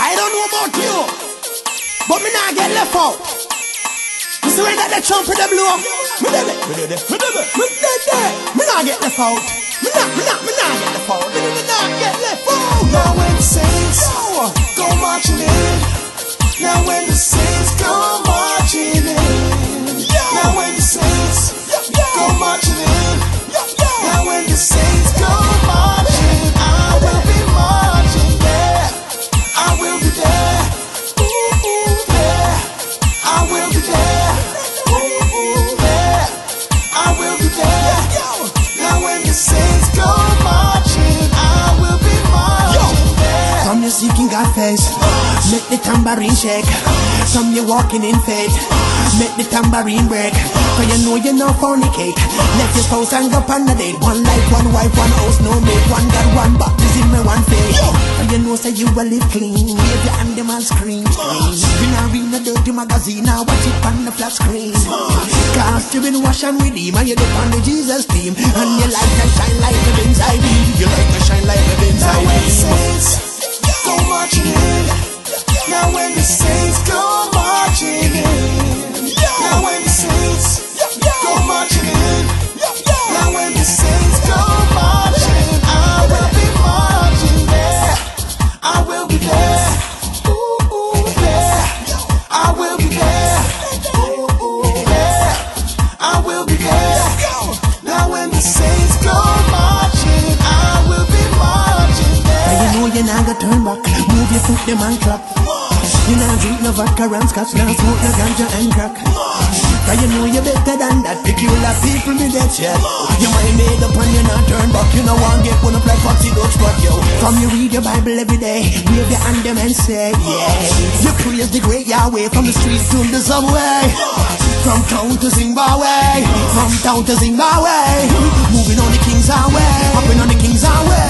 I don't know about you, but me not get left out. You see when that the trumpet they blow, me dead, me not get left out. Me not get left out. Me not get left out. Now when the saints go marching in, now when the saints go marching in, now when the saints go marching in, now when the saints go marching, I will be marching there. I will be there. Ooh, there. I will be there. Ooh, there. I will be there. Now when the saints go marching, I will be marching there. Some you seeking God's face, make the tambourine shake. Some you walking in faith, make the tambourine break. Cause you know you're not fornicate. Left your spouse and go on a date. One life, one wife, one house, no mate. One God, one baptism, one faith. And you know say you will live clean. Wave your hand them and scream. You not read the dirty magazine, now watch it on the flat screen. Cause you been washed and redeemed, and you look on the Jesus team. And you like to shine like the inside beam. You like to shine like the inside beam. Now when the beam. saints go marching in, now when the saints go marching in, now when the saints go marching in, now when the saints go marching, I will be marching there. I will be there. Ooh, there. I will be there. Ooh, there. I will be there. Now when the saints go marching, I will be marching there. You know you're not gonna turn back. Move your foot, them and clap. You not drink no vodka and scotch, now smoke no ganja and crack. Cause you know you're better than that. Peculiar people me that shit. You mind made up and you not turn back. You know one get one up like foxy don't spot you. From you read your Bible every day, wave your hand them and say yeah. You praise the great Yahweh from the streets to the subway. From town to Zimbabwe, from town to Zimbabwe. Moving on the King's Highway, hopping on the King's Highway.